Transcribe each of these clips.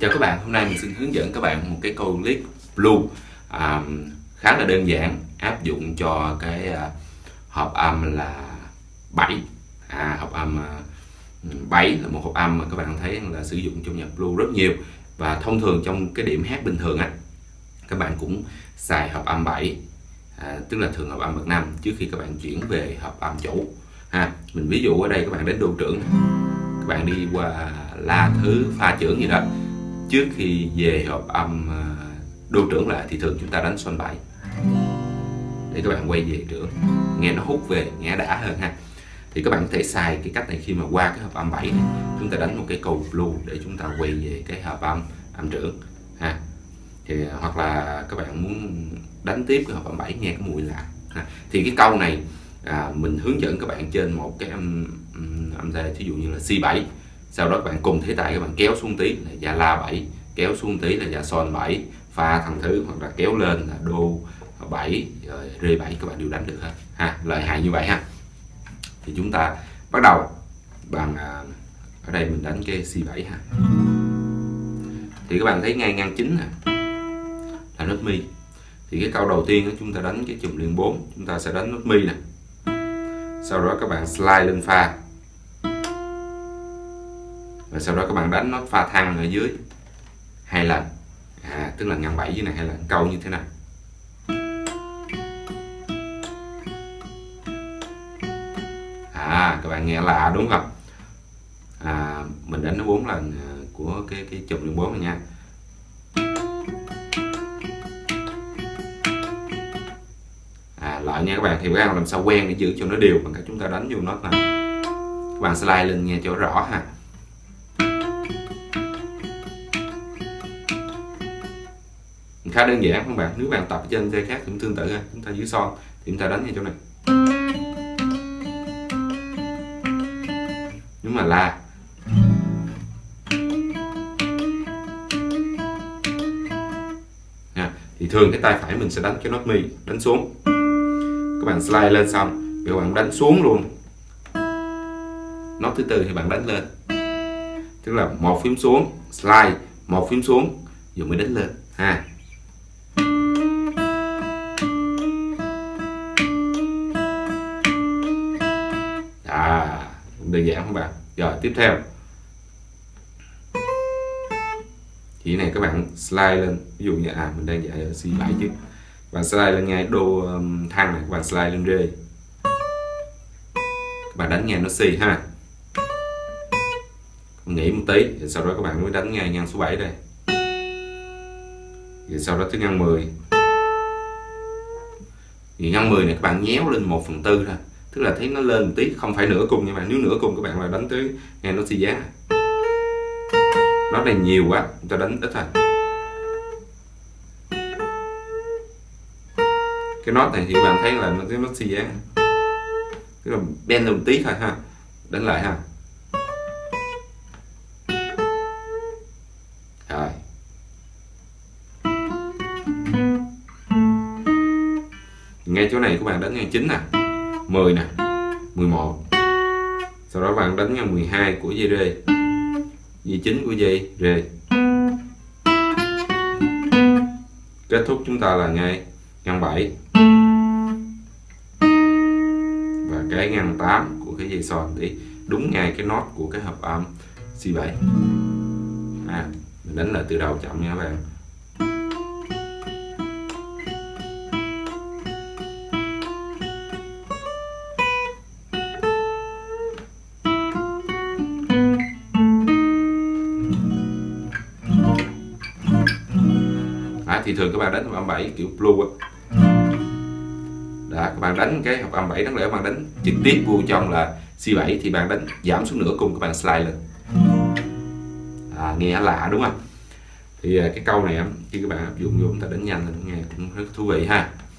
Chào các bạn, hôm nay mình xin hướng dẫn các bạn một cái câu clip blue khá là đơn giản, áp dụng cho cái hợp âm là 7. Hợp âm 7 là một hợp âm mà các bạn thấy là sử dụng trong nhạc blue rất nhiều, và thông thường trong cái điểm hát bình thường các bạn cũng xài hợp âm 7, tức là thường hợp âm bậc 5 trước khi các bạn chuyển về hợp âm chủ. Mình ví dụ ở đây các bạn đến đô trưởng, các bạn đi qua la thứ pha trưởng gì đó, trước khi về hợp âm đô trưởng lại thì thường chúng ta đánh son 7 để các bạn quay về trưởng, nghe nó hút về, nghe đã hơn ha. Thì các bạn có thể xài cái cách này khi mà qua cái hợp âm 7 này, chúng ta đánh một cái câu blue để chúng ta quay về cái hợp âm trưởng thì hoặc là các bạn muốn đánh tiếp cái hợp âm 7 nghe cái mùi lạ thì cái câu này mình hướng dẫn các bạn trên một cái âm dây, thí dụ như là C7, sau đó các bạn cùng thế tay các bạn kéo xuống tí là da la 7, kéo xuống tí là da son 7, pha thằng thứ, hoặc là kéo lên là đô 7 rồi rê 7, các bạn đều đánh được hết lợi hại như vậy Thì chúng ta bắt đầu bằng ở đây mình đánh cái C7 thì các bạn thấy ngay ngang chính là nốt mi. Thì cái câu đầu tiên chúng ta đánh cái chùm liên 4, chúng ta sẽ đánh nốt mi nè, sau đó các bạn slide lên pha, và sau đó các bạn đánh nốt pha thăng ở dưới 2 lần, tức là ngang 7 dưới này 2 lần, câu như thế này. Các bạn nghe lạ đúng không? Mình đánh nó 4 lần của cái chùm liên 4 này nha. Lại nha các bạn, thì các bạn làm sao quen để giữ cho nó đều bằng cách chúng ta đánh vô nốt này. Các bạn slide lên nghe cho rõ khá đơn giản các bạn. Nếu bạn tập trên dây khác thì cũng tương tự chúng ta giữ son thì chúng ta đánh ngay chỗ này. Nếu mà la thì thường cái tay phải mình sẽ đánh cái nốt mi, đánh xuống. Các bạn slide lên xong các bạn đánh xuống luôn. Nốt thứ tư thì bạn đánh lên, tức là một phím xuống slide, một phím xuống rồi mới đánh lên đơn giản không bạn? Rồi tiếp theo thì này các bạn slide lên, ví dụ như mình đang dạy ở C7 chứ, bạn slide lên ngay đô thăng này, các bạn slide lên rê, các bạn đánh ngang nó C nghỉ một tí, rồi sau đó các bạn mới đánh ngay ngang số 7 đây, rồi sau đó tới ngang 10. Thì ngang 10 này các bạn nhéo lên 1/4 thôi, tức là thấy nó lên một tí, không phải nửa cung nha bạn. Nếu nửa cung các bạn là đánh tới nghe nó si giá. Nó này nhiều quá, chúng ta đánh ít thôi. Cái nốt này thì các bạn thấy là nó cái nốt si giá, tức là bend lên một tí thôi đánh lại Rồi ngay chỗ này các bạn đánh ngang 9 nè, 10 nè, 11, sau đó bạn đánh ngang 12 của dây rê, dây 9 của dây rê. Kết thúc chúng ta là ngay ngang 7 và cái ngang 8 của cái dây son để đúng ngay cái nốt của cái hợp âm C7. Mình đánh lại từ đầu chậm nha các bạn. Thì thường các bạn đánh hợp âm 7 kiểu blue các bạn đánh cái hợp âm 7 đáng lẽ các bạn đánh trực tiếp vô trong là C7 thì bạn đánh giảm xuống nửa cung, các bạn slide lên. Nghe lạ đúng không? Thì cái câu này khi các bạn áp dụng vô chúng ta đánh nhanh là nghe cũng rất thú vị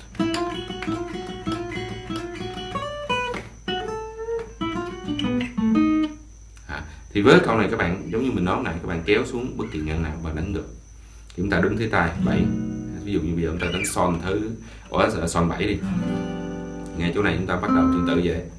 Thì với câu này các bạn giống như mình nói này, các bạn kéo xuống bất kỳ ngăn nào bạn đánh được. Chúng ta đứng thế tay 7, ví dụ như bây giờ chúng ta đánh son thứ son 7 đi, ngay chỗ này chúng ta bắt đầu tương tự vậy.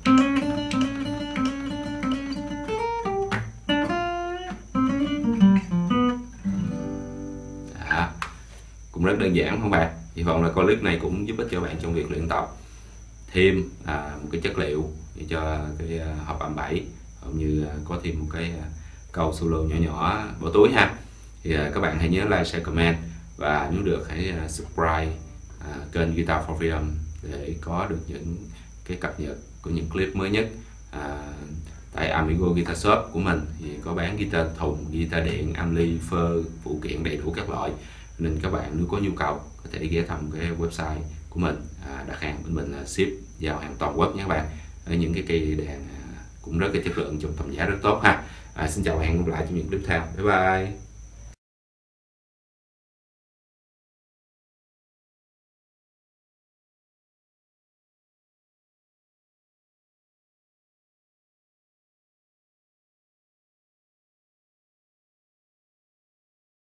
cũng rất đơn giản không bạn. Hy vọng là clip này cũng giúp ích cho bạn trong việc luyện tập thêm một cái chất liệu để cho cái hợp âm 7, cũng như có thêm một cái câu solo nhỏ nhỏ bỏ túi ha. Thì các bạn hãy nhớ like, share, comment, và nếu được hãy subscribe kênh Guitar for Freedom để có được những cái cập nhật của những clip mới nhất. Tại Amigo Guitar Shop của mình thì có bán guitar thùng, guitar điện, ampli, phơ, phụ kiện đầy đủ các loại, nên các bạn nếu có nhu cầu có thể ghé thăm cái website của mình, đặt hàng bên mình là ship giao hàng toàn quốc nhé các bạn. Ở những cái cây đàn cũng rất là chất lượng, trong tầm giá rất tốt ha. Xin chào và hẹn gặp lại trong những clip tiếp theo. Bye bye.